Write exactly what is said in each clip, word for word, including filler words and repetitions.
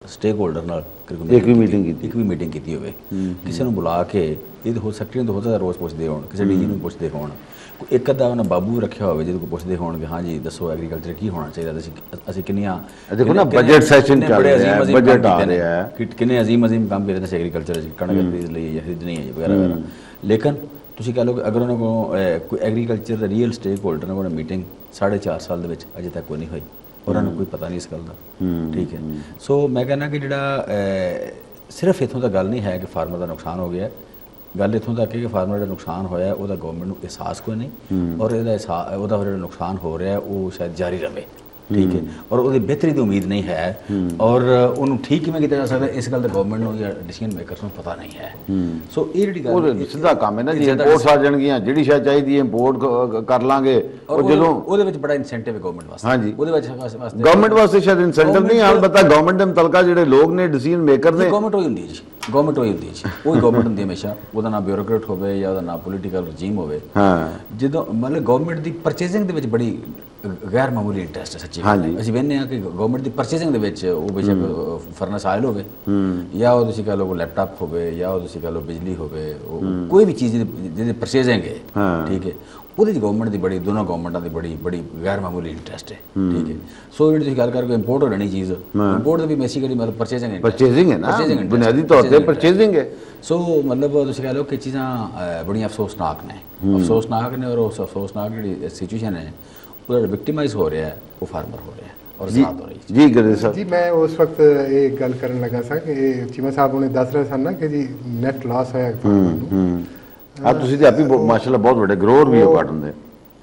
Stake holder ਨਾਲ ਇੱਕ ਵੀ meeting ਕੀਤੀ ਇੱਕ ਵੀ ਮੀਟਿੰਗ ਕੀਤੀ ਹੋਵੇ, ਕਿਸੇ ਨੂੰ ਬੁਲਾ ਕੇ ਇਹ ਹੋ ਸੈਕਟਰੀ ਨੂੰ ਹੋ ਸਕਦਾ ਰੋਜ਼ ਪੁੱਛਦੇ ਹੋਣ, ਕਿਸੇ ਡੀ ਜੀ ਨੂੰ ਪੁੱਛਦੇ ਹੋਣ, ਇੱਕ ਅੱਧਾ ਉਹਨਾਂ ਬਾਬੂ ਰੱਖਿਆ ਹੋਵੇ ਜਿਹਦੇ ਕੋਲ ਪੁੱਛਦੇ ਹੋਣਗੇ ਹਾਂ ਜੀ ਦੱਸੋ ਐਗਰੀਕਲਚਰ ਕੀ ਹੋਣਾ ਚਾਹੀਦਾ, ਅਸੀਂ ਅਸੀਂ ਕਿੰਨੀਆਂ ਦੇਖੋ ਨਾ ਬਜਟ ਸੈਸ਼ਨ ਚੱਲ ਰਿਹਾ ਹੈ, ਬਜਟ ਆ ਰਿਹਾ ਹੈ, ਕਿੰਨੇ ਅਜ਼ੀਮ ਅਜ਼ੀਮ ਕੰਮ ਕੀਤੇ ਨੇ ਐਗਰੀਕਲਚਰ 'ਚ, ਕਣਕ ਖਰੀਦ ਲਈ ਜਾਂ ਖਰੀਦਣੀ ਹੈ ਵਗੈਰਾ ਵਗੈਰਾ। ਲੇਕਿਨ ਤੁਸੀਂ ਕਹਿ ਲਓ ਕਿ ਅਗਰ ਉਹਨਾਂ ਕੋਲ ਕੋਈ ਐਗਰੀਕਲਚਰ ਦਾ ਰੀਅਲ ਸਟੇਕ ਹੋਲਡਰ ਨਾਲ ਮੀਟਿੰਗ ਸਾਢੇ ਚਾਰ ਸਾਲ ਦੇ ਵਿੱਚ ਅਜੇ ਤੱਕ ਕੋਈ ਨਹੀਂ ਹੋਈ, ਉਹਨਾਂ ਨੂੰ ਕੋਈ ਪਤਾ ਨਹੀਂ ਇਸ ਗੱਲ ਦਾ। ਠੀਕ ਹੈ, ਸੋ ਮੈਂ ਕਹਿੰਦਾ ਕਿ ਜਿਹੜਾ ਸਿਰਫ ਇੱਥੋਂ ਦਾ ਗੱਲ ਨਹੀਂ ਹੈ ਕਿ ਫਾਰਮਰ ਦਾ ਨੁਕਸਾਨ ਹੋ ਗਿਆ, ਗੱਲ ਇੱਥੋਂ ਤੱਕ ਹੈ ਕਿ ਫਾਰਮਰ ਦਾ ਨੁਕਸਾਨ ਹੋਇਆ ਉਹਦਾ ਗਵਰਨਮੈਂਟ ਨੂੰ ਅਹਿਸਾਸ ਕੋਈ ਨਹੀਂ, ਔਰ ਇਹਦਾ ਅਹਿਸਾਸ ਉਹਦਾ ਜਿਹੜਾ ਨੁਕਸਾਨ ਹੋ ਰਿਹਾ ਉਹ ਸ਼ਾਇਦ ਜਾਰੀ ਰਹੇ। ਠੀਕ ਹੈ, ਔਰ ਉਹਦੀ ਬਿਹਤਰੀ ਦੀ ਉਮੀਦ ਨਹੀਂ ਹੈ, ਔਰ ਉਹਨੂੰ ਠੀਕ ਕਿਵੇਂ ਕੀਤਾ ਜਾ ਸਕਦਾ ਇਸ ਗੱਲ ਦਾ ਗਵਰਨਮੈਂਟ ਨੂੰ ਜਾਂ ਡਿਸੀਜਨ ਮੇਕਰਸ ਨੂੰ ਪਤਾ ਨਹੀਂ ਹੈ। ਸੋ ਇਹ ਜਿਹੜੀ ਗੱਲ ਸਿੱਧਾ ਕੰਮ ਹੈ ਨਾ ਜੀ, ਇੰਪੋਰਟਸ ਆ ਜਾਣਗੀਆਂ, ਜਿਹੜੀ ਸ਼ਾਇਦ ਚਾਹੀਦੀ ਹੈ ਇੰਪੋਰਟ ਕਰ ਲਾਂਗੇ, ਉਹ ਜਦੋਂ ਉਹਦੇ ਵਿੱਚ ਬੜਾ ਇਨਸੈਂਟਿਵ ਹੈ ਗਵਰਨਮੈਂਟ ਵਾਸਤੇ। ਹਾਂਜੀ, ਉਹਦੇ ਵਿੱਚ ਗਵਰਨਮੈਂਟ ਵਾਸਤੇ ਸ਼ਾਇਦ ਇਨਸੈਂਟਿਵ ਨਹੀਂ, ਹਾਲ ਪਤਾ ਗਵਰਨਮੈਂਟ ਦੇ ਮੁਤਲਕਾ ਜਿਹੜੇ ਲੋਕ ਨੇ ਡਿਸੀਜਨ ਮੇਕਰ ਨੇ, ਗਵਰਨਮੈਂਟ ਹੋਈ ਹੁੰਦੀ ਹੈ ਜੀ, ਗਵਰਨਮੈਂਟ ਹੋਈ ਹੁੰਦੀ ਹੈ ਜੀ, ਉਹੀ ਗਵਰਨਮੈਂਟ ਹੁੰਦੀ ਹਮੇਸ਼ਾ, ਉਹਦਾ ਨਾ ਬਿਊਰੋਕਰੇਟ ਹੋਵੇ ਜਾਂ ਉਹਦਾ ਨਾ ਪੋਲੀਟੀਕਲ ਰਜੀਮ ਹੋਵੇ। ਹਾਂ, ਜਦੋਂ ਮਤਲਬ ਗਵਰਨਮੈਂਟ ਦੀ ਪਰਚੇਜ਼ਿੰਗ ਦੇ ਵਿੱਚ ਬੜੀ ਗੈਰ ਮਾਮੂਲੀ ਇੰਟਰਸਟ ਹੈ ਸੱਚੀ। ਅਸੀਂ ਵੇਖਦੇ ਹਾਂ ਕਿ ਗਵਰਨਮੈਂਟ ਦੀ ਪਰਚੇਜ਼ਿੰਗ ਦੇ ਵਿੱਚ ਉਹ ਬੇਸ਼ੱਕ ਫਰਨਸ ਆਇਲ ਹੋਵੇ ਜਾਂ ਉਹ ਤੁਸੀਂ ਕਹਿ ਲਓ ਲੈਪਟਾਪ ਹੋਵੇ ਜਾਂ ਉਹ ਤੁਸੀਂ ਕਹਿ ਲਓ ਬਿਜਲੀ ਹੋਵੇ, ਉਹ ਕੋਈ ਵੀ ਚੀਜ਼ ਜਿਹਦੀ ਪਰਚੇਜ਼ਿੰਗ ਹੈ, ਠੀਕ ਹੈ, ਉਹਦੇ 'ਚ ਗਵਰਨਮੈਂਟ ਦੀ ਬੜੀ, ਦੋਨੋਂ ਗਵਰਨਮੈਂਟਾਂ ਦੀ ਬੜੀ ਬੜੀ ਗੈਰ ਮਾਮੂਲੀ ਇੰਟਰਸਟ ਹੈ। ਠੀਕ ਹੈ, ਸੋ ਜਿਹੜੀ ਤੁਸੀਂ ਗੱਲ ਕਰਕੇ ਇੰਪੋਰਟ ਹੋ ਰਹਿਣੀ ਚੀਜ਼, ਇੰਪੋਰਟ ਦੀ ਵੀ ਬੇਸਿਕਲੀ ਮਤਲਬ ਪਰਚੇਜ਼ਿੰਗ ਹੈ, ਪਰਚੇਜ਼ਿੰਗ ਹੈ ਨਾ, ਬੁਨਿਆਦੀ ਤੌਰ ਤੇ ਪਰਚੇਜ਼ਿੰਗ ਹੈ। ਸੋ ਮਤਲਬ ਤੁਸੀਂ ਕਹਿ ਲਓ ਕਿ ਚੀਜ਼ਾਂ ਬੜੀਆਂ ਅਫਸੋਸਨਾਕ ਨੇ, ਅਫਸੋਸਨਾਕ ਨੇ, ਔਰ ਉਸ ਅਫਸੋਸਨਾਕ ਜਿਹੜੀ ਸਿਚੁਏਸ਼ਨ ਹੈ ਉਹਦਾ ਵਿਕਟੀਮਾਈਜ਼ ਹੋ ਰਿਹਾ ਹੈ ਉਹ ਫਾਰਮਰ ਹੋ ਰਿਹਾ ਹੈ ਔਰ ਜ਼ਾਤ ਹੋ ਰਹੀ ਹੈ। ਜੀ ਗੁਰਦੇਵ ਸਾਹਿਬ ਜੀ, ਮੈਂ ਉਸ ਵਕਤ ਇਹ ਗੱਲ ਕਰਨ ਲੱਗਾ ਸਾਂ ਕਿ ਚੀਮਾ ਸਾਹਿਬ ਉਹਨੇ ਦੱਸ ਰਹੇ ਸਨ ਨਾ ਕਿ ਜੀ ਨੈਟ ਲਾਸ ਹੋਇਆ ਫਾਰਮਰ ਨੂੰ। ਆ ਤੁਸੀਂ ਤੇ ਆਪੀ ਮਾਸ਼ਾਅੱਲਾ ਬਹੁਤ ਵੱਡੇ ਗਰੋਅਰ ਵੀ ਹੋ ਕਾਟਨ ਦੇ।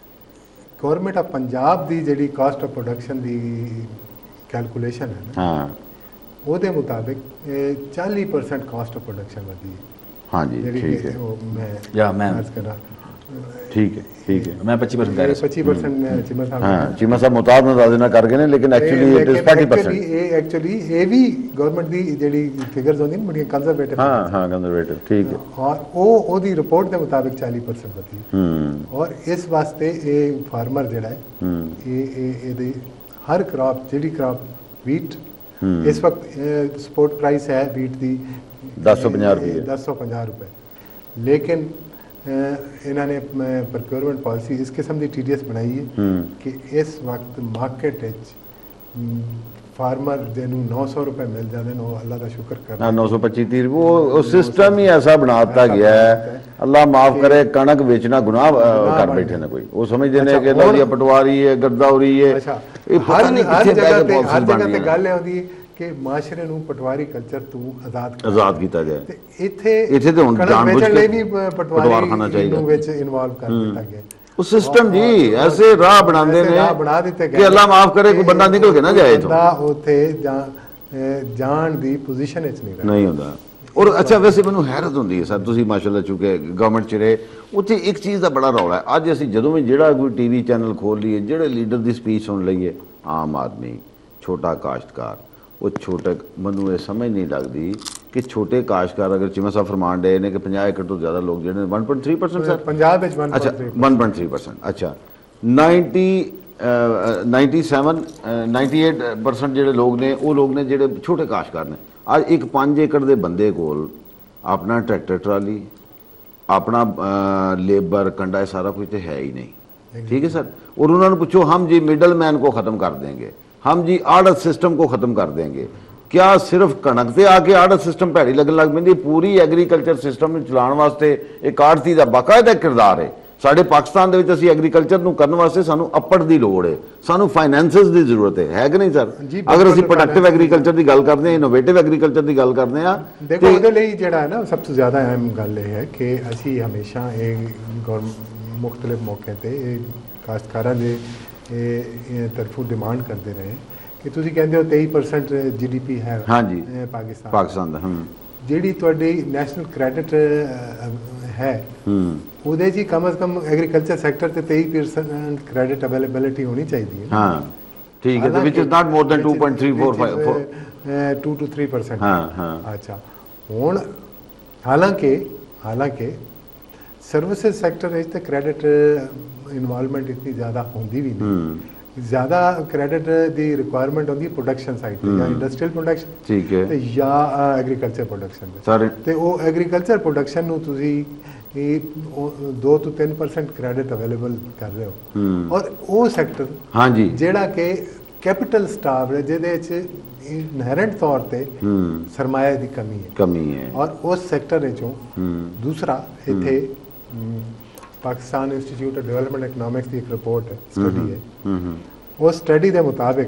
ਗੌਰਮੈਂਟ ਆਫ ਪੰਜਾਬ ਦੀ ਜਿਹੜੀ ਕਾਸਟ ਆਫ ਪ੍ਰੋਡਕਸ਼ਨ ਦੀ ਕੈਲਕੂਲੇਸ਼ਨ ਹੈ ਨਾ, ਹਾਂ, ਉਹਦੇ ਮੁਤਾਬਿਕ ਚਾਲੀ ਪਰਸੈਂਟ ਕਾਸਟ ਆਫ ਪ੍ਰੋਡਕਸ਼ਨ ਵਧੀ ਹੈ। ਹਾਂਜੀ, ਠੀਕ ਹੈ, ਉਹ ਮੈਂ ਜਾਂ ਮੈਂ ਅਰਜ਼ ਕਰਾਂ, ਠੀਕ ਹੈ, ਠੀਕ ਹੈ, ਮੈਂ ਪੱਚੀ ਪਰਸੈਂਟ ਕਹਿ ਰਿਹਾ, ਪੱਚੀ ਪਰਸੈਂਟ ਚੀਮਾ ਸਾਹਿਬ, ਹਾਂ ਚੀਮਾ ਸਾਹਿਬ ਮੁਤਾਬ ਨਾਲ ਨਾ ਕਰ ਗਏ ਨੇ, ਲੇਕਿਨ ਐਕਚੁਅਲੀ ਇਟ ਇਜ਼ ਚਾਲੀ ਪਰਸੈਂਟ। ਇਹ ਐਕਚੁਅਲੀ ਇਹ ਵੀ ਗਵਰਨਮੈਂਟ ਦੀ ਜਿਹੜੀ ਫਿਗਰਸ ਹੁੰਦੀਆਂ ਨੇ ਬੜੀਆਂ ਕੰਜ਼ਰਵੇਟਿਵ, ਹਾਂ ਹਾਂ ਕੰਜ਼ਰਵੇਟਿਵ, ਠੀਕ ਹੈ, ਔਰ ਉਹ ਉਹਦੀ ਰਿਪੋਰਟ ਦੇ ਮੁਤਾਬਿਕ ਚਾਲੀ ਪਰਸੈਂਟ ਵਧੀ। ਹੂੰ, ਔਰ ਇਸ ਵਾਸਤੇ ਇਹ ਫਾਰਮਰ ਜਿਹੜਾ ਹੈ ਇਹ ਇਹ ਇਹਦੇ ਹਰ ਕ੍ਰਾਪ, ਜਿਹੜੀ ਕ੍ਰਾਪ ਵੀਟ ਇਸ ਵਕਤ ਸਪੋਰਟ ਪ੍ਰਾਈਸ ਹੈ ਵੀਟ ਦੀ ਦਸ ਸੌ ਪੰਜਾਹ ਰੁਪਏ ਦਸ ਸੌ ਪੰਜਾਹ ਰੁਪਏ, ਲੇਕਿਨ ਇਹਨਾਂ ਨੇ ਪ੍ਰੋਕਿਉਰਮੈਂਟ ਪਾਲਿਸੀ ਇਸ ਕਿਸਮ ਦੀ ਟੀ ਡੀ ਐਸ ਬਣਾਈ ਹੈ ਕਿ ਇਸ ਵਕਤ ਮਾਰਕੀਟ ਵਿੱਚ ਫਾਰਮਰ ਜਿਹਨੂੰ ਨੌ ਸੌ ਰੁਪਏ ਮਿਲ ਜਾਂਦੇ ਨੇ ਉਹ ਅੱਲਾ ਦਾ ਸ਼ੁਕਰ ਕਰਨਾ, ਨੌ ਸੌ ਪੱਚੀ ਤੀਹ ਉਹ ਸਿਸਟਮ ਹੀ ਐਸਾ ਬਣਾ ਦਿੱਤਾ ਗਿਆ ਹੈ, ਅੱਲਾ ਮਾਫ करे, ਕਣਕ ਵੇਚਣਾ ਗੁਨਾਹ ਕਰ ਬੈਠੇ ਨੇ ਕੋਈ, ਉਹ ਸਮਝਦੇ ਨੇ ਕਿ ਇਹ ਪਟਵਾਰੀ ਹੈ, ਗਰਦਾਵਰੀ ਹੈ। ਇਹ ਹਰ ਹਰ ਜਗ੍ਹਾ ਤੇ ਹਰ ਜਗ੍ਹਾ ਤੇ ਗੱਲ ਆਉਂਦੀ ਹੈ ਕਿ ਮਾਸ਼ਰੇ ਨੂੰ ਪਟਵਾਰੀ ਕਲਚਰ ਤੋਂ ਆਜ਼ਾਦ ਆਜ਼ਾਦ ਕੀਤਾ ਜਾਏ, ਤੇ ਇੱਥੇ ਇੱਥੇ ਤੇ ਹੁਣ ਜਾਣਬੁੱਝ ਕੇ ਵੀ ਪਟਵਾਰਖਾਨਾ ਚਾਹੀਦਾ ਨੂੰ ਵਿੱਚ ਇਨਵੋਲਵ ਕਰ ਦਿੱਤਾ ਗਿਆ। ਉਹ ਸਿਸਟਮ ਜੀ ਐਸੇ ਰਾਹ ਬਣਾਉਂਦੇ ਨੇ ਬਣਾ ਦਿੱਤੇ ਗਏ ਕਿ ਅੱਲਾ ਮਾਫ करे ਕੋਈ ਬੰਦਾ ਨਿਕਲ ਕੇ ਨਾ ਜਾਏ ਇੱਥੋਂ, ਉੱਥੇ ਜਾਣ ਦੀ ਪੋਜੀਸ਼ਨ ਵਿੱਚ ਨਹੀਂ ਨਹੀਂ ਹੁੰਦਾ। ਔਰ ਅੱਛਾ, ਵੈਸੇ ਮੈਨੂੰ ਹੈਰਤ ਹੁੰਦੀ ਹੈ ਸਰ, ਤੁਸੀਂ ਮਾਸ਼ਾਅੱਲਾ ਚੁੱਕੇ ਗਵਰਨਮੈਂਟ 'ਚ ਰਹੇ, ਉੱਥੇ ਇੱਕ ਚੀਜ਼ ਦਾ ਬੜਾ ਰੌਲਾ ਹੈ। ਅੱਜ ਅਸੀਂ ਜਦੋਂ ਵੀ ਜਿਹੜਾ ਕੋਈ ਟੀ ਵੀ ਚੈਨਲ ਖੋਲ ਲਈਏ, ਜਿਹੜੇ ਲੀਡਰ ਦੀ ਸਪੀਚ ਸੁਣ ਲਈਏ, ਆਮ ਆਦਮੀ, ਛੋਟਾ ਕਾਸ਼ਤਕਾਰ, ਉਹ ਛੋਟੇ, ਮੈਨੂੰ ਇਹ ਸਮਝ ਨਹੀਂ ਲੱਗਦੀ ਕਿ ਛੋਟੇ ਕਾਸ਼ਤਕਾਰ ਅਗਰ ਚੀਮਾ ਸਾਹਿਬ ਫਰਮਾਨ ਡੇ ਨੇ ਕਿ ਪੰਜਾਹ ਏਕੜ ਤੋਂ ਜ਼ਿਆਦਾ ਲੋਕ ਜਿਹੜੇ one point three percent sir Punjab ਵਿੱਚ ਅੱਛਾ one point three percent ਅੱਛਾ ninety ninety-seven ninety-eight percent ਜਿਹੜੇ ਲੋਕ ਨੇ ਉਹ ਲੋਕ ਨੇ ਜਿਹੜੇ ਛੋਟੇ ਕਾਸ਼ਤਕਾਰ ਨੇ। ਅੱਜ ਇੱਕ ਪੰਜ ਏਕੜ ਦੇ ਬੰਦੇ ਕੋਲ ਆਪਣਾ ਟਰੈਕਟਰ ਟਰਾਲੀ, ਆਪਣਾ ਲੇਬਰ, ਕੰਡਾ, ਇਹ ਸਾਰਾ ਕੁਝ तो है ही नहीं। ठीक है सर, और उन्होंने पूछो हम जी मिडल मैन को ख़त्म कर देंगे, हम जी आड़त सिस्टम को ख़त्म कर देंगे। क्या सिर्फ कणक से आके आड़त सिस्टम भैड़ी लगन लग पैंदी? पूरी एग्रीकल्चर सिस्टम चलाने वास्ते एक आड़ती का बाकायदा किरदार है। साढ़े पाकिस्तान दे विच असीं एग्रीकल्चर नूं करन वास्ते सानूं अपड़ दी लोड़ है, सानूं फाइनैंसिस दी जरूरत है, है कि नहीं सर? अगर असीं प्रोडक्टिव एग्रीकल्चर की गल करते हैं, इनोवेटिव एग्रीकल्चर की गल करते हैं, देखो उहदे लई जिहड़ा है ना सब तो ज़्यादा अहम गल यह है कि असीं हमेशा एक मुख्तलिफ मौके ते काश्तकारां दे तरफों डिमांड करते रहे कि तुसीं कहंदे हो तेईस परसेंट जी डी पी है हाँ जी पाकिस्तान पाकिस्तान दा जिहड़ी तुहाडी नैशनल क्रेडिट है ਉਹਦੇ ਜੀ कम अज कम एग्रीकल्चर सैक्टर ते तेईस परसेंट क्रेडिट अवेलेबिलिटी होनी चाहिए। हाँ ठीक है, which is not more than two point three four five two to three percent। हाँ हाँ अच्छा, हुण हालांकि हालांकि सर्विसेज सैक्टर विच ते क्रेडिट इन्वॉल्वमेंट इतनी ज़्यादा होंदी भी नहीं, ਜ਼ਿਆਦਾ ਕ੍ਰੈਡਿਟ ਦੀ ਰਿਕੁਆਇਰਮੈਂਟ ਹੁੰਦੀ ਪ੍ਰੋਡਕਸ਼ਨ ਸਾਈਡ ਤੇ, ਜਾਂ ਇੰਡਸਟਰੀਅਲ ਪ੍ਰੋਡਕਸ਼ਨ ਠੀਕ ਹੈ ਤੇ ਜਾਂ ਐਗਰੀਕਲਚਰ ਪ੍ਰੋਡਕਸ਼ਨ ਦੇ। ਸਾਰੇ ਤੇ ਉਹ ਐਗਰੀਕਲਚਰ ਪ੍ਰੋਡਕਸ਼ਨ ਨੂੰ ਤੁਸੀਂ ਇਹ ਦੋ ਤੋਂ ਤਿੰਨ ਪਰਸੈਂਟ ਕ੍ਰੈਡਿਟ ਅਵੇਲੇਬਲ ਕਰ ਰਹੇ ਹੋ, ਔਰ ਉਹ ਸੈਕਟਰ ਹਾਂਜੀ ਜਿਹੜਾ ਕਿ ਕੈਪੀਟਲ ਸਟਾਫ ਹੈ, ਜਿਹਦੇ ਵਿੱਚ ਇਨਹੈਰੈਂਟ ਤੌਰ ਤੇ ਸਰਮਾਇਆ ਦੀ ਕਮੀ ਹੈ ਕਮੀ ਹੈ, ਔਰ ਉਸ ਸੈਕਟਰ ਵਿੱਚੋਂ ਦੂਸਰਾ ਇੱਥੇ Pakistan institute of development economics ਦੀ ਇੱਕ ਰਿਪੋਰਟ ਹੈ, ਸਟੱਡੀ ਹੈ। ਉਸ ਸਟੱਡੀ ਦੇ ਮੁਤਾਬਿਕ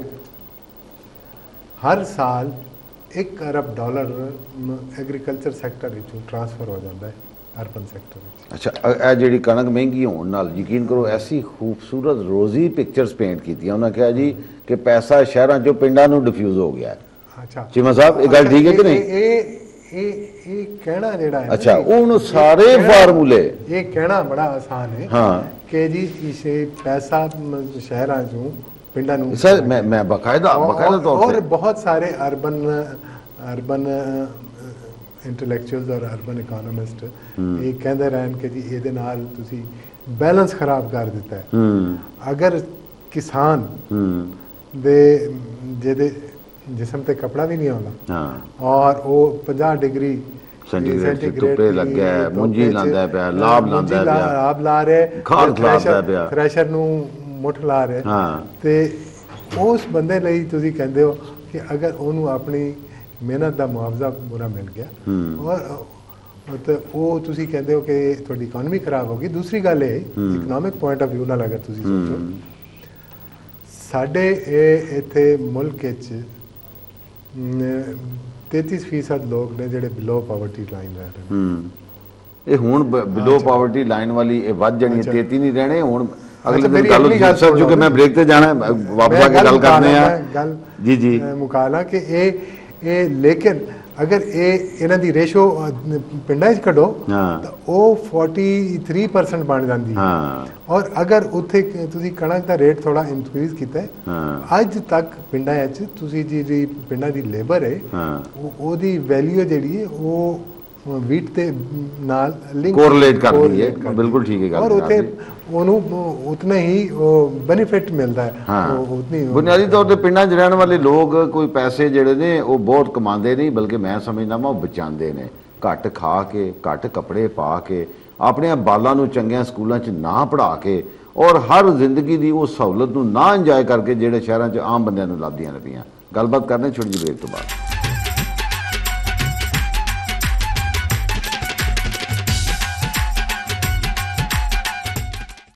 ਹਰ ਸਾਲ ਇੱਕ ਅਰਬ ਡਾਲਰ ਐਗਰੀਕਲਚਰ ਸੈਕਟਰ ਵਿੱਚੋਂ ਟ੍ਰਾਂਸਫਰ ਹੋ ਜਾਂਦਾ ਹੈ ਅਰਬਨ ਸੈਕਟਰ ਵਿੱਚ। ਅੱਛਾ, ਅ- ਇਹ ਜਿਹੜੀ ਕਣਕ ਮਹਿੰਗੀ ਹੋਣ ਨਾਲ ਯਕੀਨ ਕਰੋ ਐਸੀ ਖੂਬਸੂਰਤ ਰੋਜ਼ੀ ਪਿਕਚਰਸ ਪੇਂਟ ਕੀਤੀਆਂ ਉਹਨਾਂ ਕਿਹਾ ਜੀ ਕਿ ਪੈਸਾ ਸ਼ਹਿਰਾਂ ਚੋਂ ਪਿੰਡਾਂ ਨੂੰ ਡਿਫਿਊਜ਼ ਹੋ ਗਿਆ ਹੈ। ਅੱਛਾ ਚੀਮਾ ਸਾਹਿਬ ਇਹ ਗੱਲ ਠੀਕ ਹੈ ਕਿ ਨਹੀਂ? ਇਹ ਇਹ ਇਹ ਕਹਿਣਾ ਜਿਹੜਾ ਹੈ, ਅੱਛਾ, ਉਹਨੂੰ ਸਾਰੇ ਫਾਰਮੂਲੇ ਇਹ ਕਹਿਣਾ ਬੜਾ ਆਸਾਨ ਹੈ ਹਾਂ ਕਿ ਜੀ ਇਸੇ ਪੈਸਾ ਸ਼ਹਿਰਾਂ ਚੋਂ ਪਿੰਡਾਂ ਨੂੰ ਸਰ ਮੈਂ ਮੈਂ ਬਕਾਇਦਾ ਬਕਾਇਦਾ ਤੌਰ ਔਰ ਤੇ ਬਹੁਤ ਸਾਰੇ ਅਰਬਨ ਅਰਬਨ ਇੰਟੈਲੈਕਚੁਅਲਸ ਔਰ ਅਰਬਨ ਇਕਨੋਮਿਸਟ ਇਹ ਕਹਿੰਦੇ ਰਹਿਣ ਕਿ ਜੀ ਇਹਦੇ ਨਾਲ ਤੁਸੀਂ ਬੈਲੈਂਸ ਖਰਾਬ ਕਰ ਦਿੱਤਾ ਹੈ। ਹੂੰ ਅਗਰ ਕਿਸਾਨ ਹੂੰ ਦੇ ਜਿਹਦੇ ਜਿਸਮ ਤੇ ਕਪੜਾ ਵੀ ਨਹੀਂ ਆਉਂਦਾ ਹਾਂ ਔਰ ਉਹ ਪੰਜਾਹ ਡਿਗਰੀ ਸੈਂਟੀਗ੍ਰੇਡ ਤੇ ਧੁੱਪੇ ਲੱਗਿਆ ਹੈ, ਮੁੰਜੀ ਲਾਂਦਾ ਪਿਆ, ਲਾਭ ਲਾਂਦਾ ਪਿਆ, ਲਾਭ ਲਾ ਰਿਹਾ, ਖਾਦ ਖਿਲਾਰਦਾ ਪਿਆ, ਥ੍ਰੈਸ਼ਰ ਨੂੰ ਮੁੱਠ ਲਾ ਰਿਹਾ ਹਾਂ ਤੇ ਉਸ ਬੰਦੇ ਲਈ ਤੁਸੀਂ ਕਹਿੰਦੇ ਹੋ ਕਿ ਅਗਰ ਉਹਨੂੰ ਆਪਣੀ ਮਿਹਨਤ ਦਾ ਮੁਆਵਜ਼ਾ ਪੂਰਾ ਮਿਲ ਗਿਆ ਔਰ ਤੇ ਉਹ ਤੁਸੀਂ ਕਹਿੰਦੇ ਹੋ ਕਿ ਤੁਹਾਡੀ ਇਕਨੋਮੀ ਖਰਾਬ ਹੋ ਗਈ। ਦੂਸਰੀ ਗੱਲ ਇਹ ਇਕਨੋਮਿਕ ਪੁਆਇੰਟ ਆਫ ਵਿਊ ਨਾਲ ਅਗਰ ਤੁਸੀਂ ਸੋਚੋ, ਸਾਡੇ ਇਹ ਇੱਥੇ ਮੁਲਕ ਵਿੱਚ ਤੇਤੀਸ ਫੀਸਦ ਲੋਕ ਨੇ ਜਿਹੜੇ ਬਿਲੋ ਪਾਵਰਟੀ ਲਾਈਨ ਰਹਿ ਰਹੇ ਨੇ। ਹੂੰ ਇਹ ਹੁਣ ਬਿਲੋ ਪਾਵਰਟੀ ਲਾਈਨ ਵਾਲੀ ਇਹ ਵੱਧ ਜਾਣੀ ਹੈ, ਤੇਤੀ ਨਹੀਂ ਰਹਿਣੇ ਹੁਣ ਅਗਲੇ ਦਿਨ ਗੱਲ ਸਰ ਜੋ ਕਿ ਮੈਂ ਬ੍ਰੇਕ ਤੇ ਜਾਣਾ ਵਾਪਸ ਆ ਕੇ ਗੱਲ ਕਰਦੇ ਆ ਗੱਲ ਜੀ ਜੀ ਮੁਕਾਲਾ ਕਿ ਇਹ ਇਹ ਲੇਕਿਨ ਅਗਰ ਇਹ ਇਹਨਾਂ ਦੀ ਰੇਸ਼ੋ ਪਿੰਡਾਂ 'ਚ ਕੱਢੋ ਤਾਂ ਉਹ ਤੀਹ ਪਰਸੈਂਟ ਬਣ ਜਾਂਦੀ ਹੈ। ਔਰ ਅਗਰ ਉੱਥੇ ਤੁਸੀਂ ਕਣਕ ਦਾ ਰੇਟ ਥੋੜਾ ਇਨਕਰੀਜ਼ ਕੀਤਾ ਹੈ ਅੱਜ ਤੱਕ ਪਿੰਡਾਂ 'ਚ ਤੁਸੀਂ ਜਿਹੜੀ ਪਿੰਡਾਂ ਦੀ ਲੇਬਰ ਹੈ ਉਹਦੀ ਵੈਲਿਊ ਜਿਹੜੀ ਹੈ ਉਹ ਵੀਟ ਦੇ ਨਾਲ ਲਿੰਕ ਕੋਰਿਲੇਟ ਕਰਦੀ ਹੈ। ਬਿਲਕੁਲ ਠੀਕ ਹੈ ਗੱਲ। ਔਰ ਉੱਥੇ ਉਹਨੂੰ ਉਤਨਾ ਹੀ ਉਹ ਬੈਨੀਫਿਟ ਮਿਲਦਾ ਹੈ। ਉਹ ਉਤਨੀ ਬੁਨਿਆਦੀ ਤੌਰ ਤੇ ਪਿੰਡਾਂ 'ਚ ਰਹਿਣ ਵਾਲੇ ਲੋਕ ਕੋਈ ਪੈਸੇ ਜਿਹੜੇ ਨੇ ਉਹ ਬਹੁਤ ਕਮਾਉਂਦੇ ਨਹੀਂ, ਬਲਕਿ ਮੈਂ ਸਮਝਦਾ ਮੈਂ ਉਹ ਬਚਾਉਂਦੇ ਨੇ, ਘੱਟ ਖਾ ਕੇ ਘੱਟ ਕੱਪੜੇ ਪਾ ਕੇ ਆਪਣੀਆਂ ਬਾਲਾਂ ਨੂੰ ਚੰਗਿਆਂ ਸਕੂਲਾਂ 'ਚ ਨਾ ਪੜ੍ਹਾ ਕੇ ਔਰ ਹਰ ਜ਼ਿੰਦਗੀ ਦੀ ਉਹ ਸਹੂਲਤ ਨੂੰ ਨਾ ਇੰਜੋਏ ਕਰਕੇ ਜਿਹੜੇ ਸ਼ਹਿਰਾਂ 'ਚ ਆਮ ਬੰਦਿਆਂ ਨੂੰ ਲੱਭਦੀਆਂ ਨੇ ਪਈਆਂ। ਗੱਲਬਾਤ ਕਰਨੇ ਛੋਟੀ ਜਿਹੀ ਬ੍ਰੇਕ ਤੋਂ ਬਾਅਦ।